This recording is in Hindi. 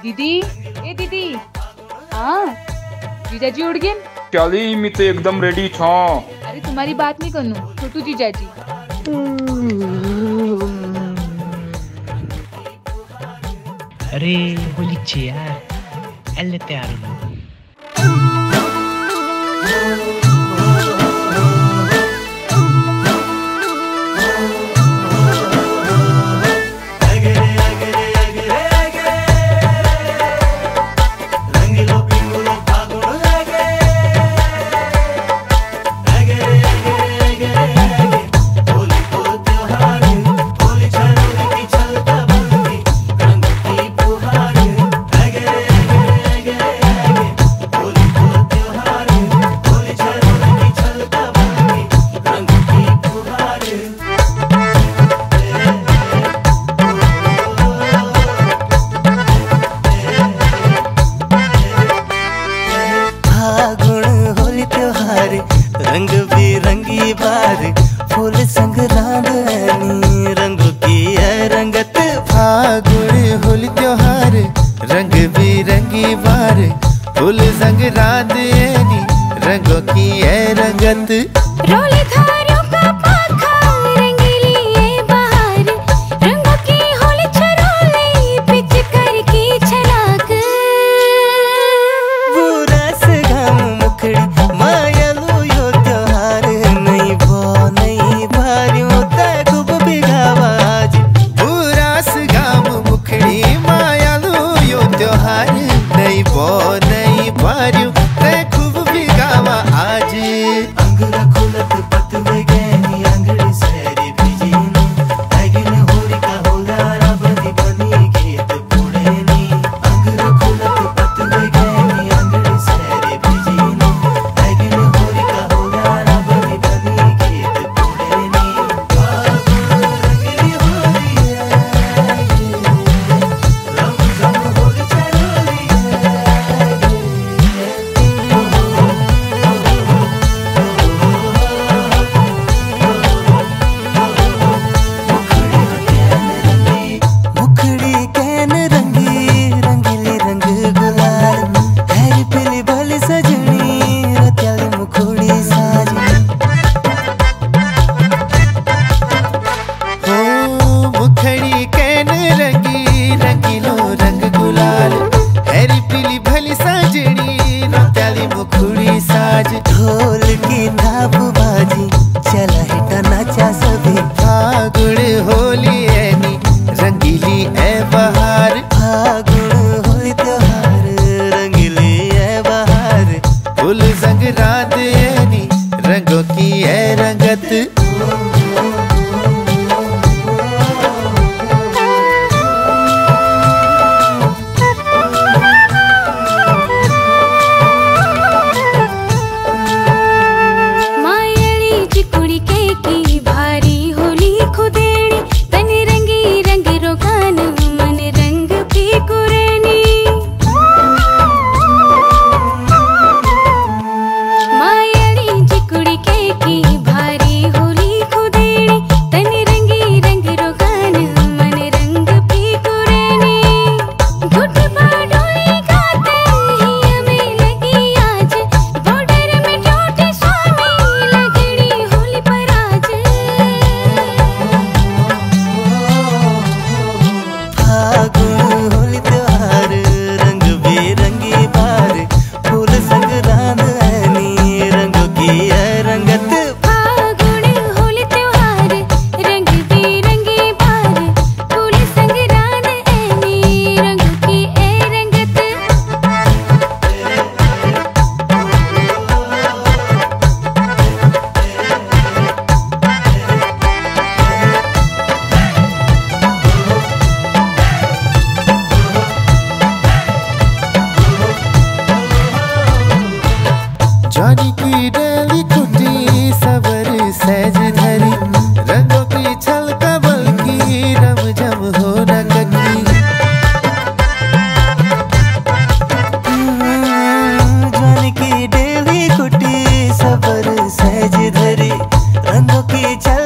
दीदी, ए दीदी, हाँ जीजाजी उठ गए? चली मी तो एकदम रेडी छो। अरे तुम्हारी बात नहीं करूँ, छोटू जीजाजी। अरे बोली यार, एल तैयार हो। रंग बिरंगी बार फूल संगरांदनी रंगों की है रंगत। फागुन होली त्योहार रंग बिरंगी बार फूल संगरांदनी रंगों की है रंगत। रोले धारियों का पाखा रंगीली ये बहार रंगों की होली छरोले पिच कर की छलाक। बुरा से घम मुखड़ी मायलू यो त्योहार नहीं वो नहीं भारियों तय खूब बिगावाज। बुरा से घम मुखड़ी मायालू यो त्योहार नहीं वो नहीं भारियों तय खूब बिगावा आज। अंगुरा खुलत पतवे गहनी अंगड़ी सैरी बिजीनी आगिन होरी का होलारा बनी बनी गीत पुड़ेनी। अंगुरा खुलत पतवे गहनी अंगड़ी सैरी बिजीनी आगिन होरी का होलारा बनी बनी गीत पुड़ेनी। रंगली होली है रंग जम होली चलोली है। मुखड़ी कैन रंगी रंगीली रंग गुलाल हैरी पीली भली सजनी रत्याली मुखड़ी साजी। हो मुखड़ी कैन रंगी रंगीलो रंग गुलाल हैरी पीली भली साजनी रत्याली मुखड़ी साज। ढोल की थाप बाजी चला हिटा नाचा सभी। फागुन होली ऐनी रंगीली ए बहार। फागुन होली त्योहार रंगीली है बहार फूल संगरांद ऐनी रंगों की है रंगत। मायली चिकुड़ी के की भारी होली खुदेड़ी तन रंगी रंग रोगान मन रंग की कुरेनी। मायली चिकुड़ी के की भारी होली खुदेड़ी तन रंगी रंग रोगान मन रंग की कुरेनी। घुट बाडोली गाते ही हमें लगी आज बॉर्डर में टूटे स्वामी लगड़ी होली पर आज। फागुन होली त्योहार रंग बिरंगी बार फूल संगरांदनी रंगों की है रंगत। फागुन होली त्योहार रंग बिरंगी बार फूल संगरांद ऐनी रंगों की ए रंगत। जानी की डेली कुटी सबर सहज धरी रंगों की छलका बल्कि रम जम हो न ककी। जान की डेली कुटी सबर सहज धरी रंगों की छल